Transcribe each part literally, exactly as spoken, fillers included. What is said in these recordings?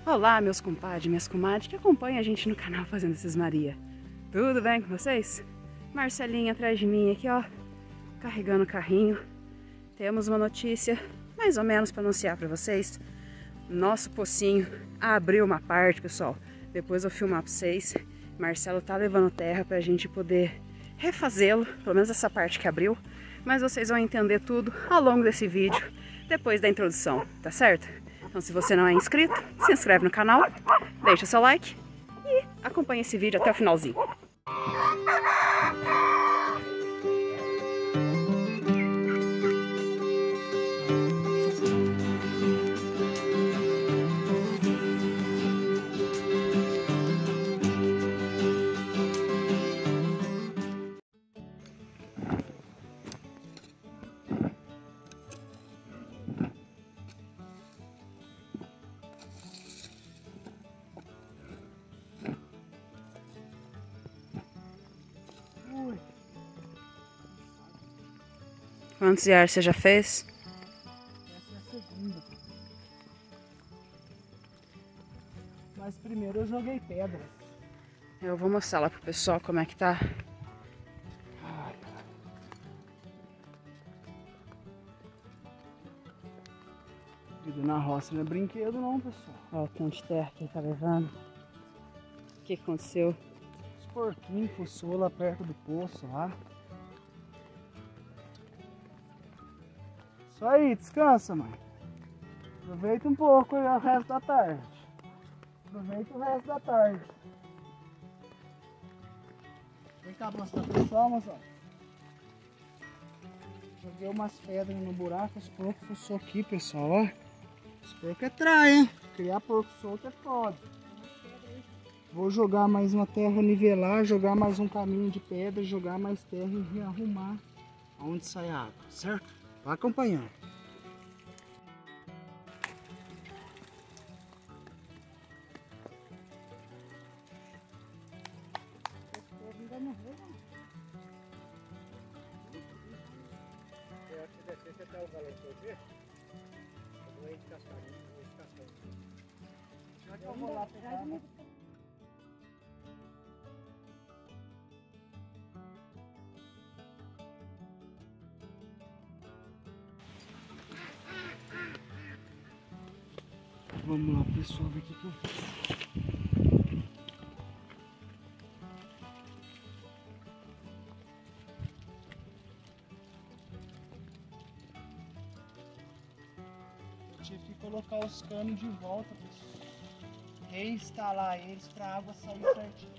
Olá, meus compadres, minhas comadres que acompanham a gente no canal Fazenda Cismaria. Tudo bem com vocês? Marcelinha atrás de mim aqui, ó, carregando o carrinho. Temos uma notícia mais ou menos para anunciar para vocês. Nosso pocinho abriu uma parte, pessoal. Depois eu vou filmar para vocês. Marcelo tá levando terra para a gente poder refazê-lo, pelo menos essa parte que abriu. Mas vocês vão entender tudo ao longo desse vídeo, depois da introdução, tá certo? Então, se você não é inscrito, se inscreve no canal, deixa seu like e acompanha esse vídeo até o finalzinho. Quantos iares você já fez? Essa é a segunda. Mas primeiro eu joguei pedra. Eu vou mostrar lá pro pessoal como é que tá. Vida na roça não é brinquedo não, pessoal. Olha o tanto de terra que ele tá levando. O que que aconteceu? Os porquinhos fuçou lá perto do poço lá. Isso aí, descansa, mãe. Aproveita um pouco o resto da tarde. Aproveita o resto da tarde. Vem cá mostrar pro pessoal, moçada. Joguei umas pedras no buraco, os porcos fuçou aqui, pessoal, ó. Os porcos é trai, hein? Criar porco solto é foda. Vou jogar mais uma terra, nivelar, jogar mais um caminho de pedra, jogar mais terra e rearrumar aonde sai a água, certo? Vai acompanhando. Eu vou lá pegar. Vamos lá, pessoal, ver o que que eu fiz. Eu tive que colocar os canos de volta, pessoal. Reinstalar eles para a água sair certinho.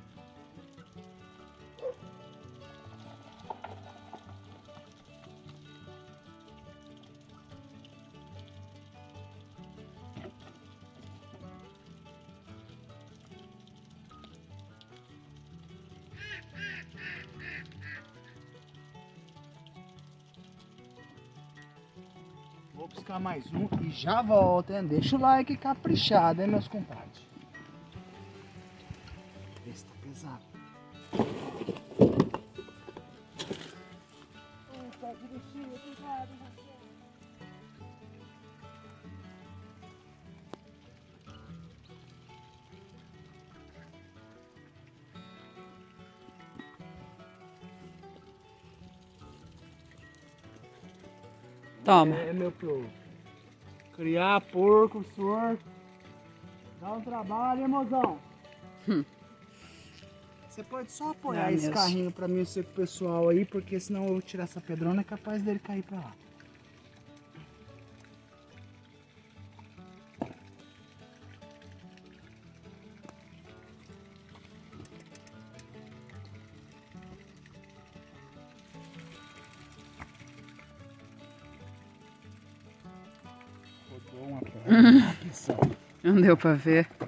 Vou buscar mais um e já volto, hein? Deixa o like caprichado, hein, meus compadres? Esse tá pesado. Toma. É, meu povo. Criar porco, senhor. Dá um trabalho, hein, mozão? Hum. Você pode só apoiar Dá esse mesmo. carrinho pra mim e o pessoal aí, porque senão eu vou tirar essa pedrona, é capaz dele cair pra lá. Rodou uma pedra, pessoal. Não deu pra ver.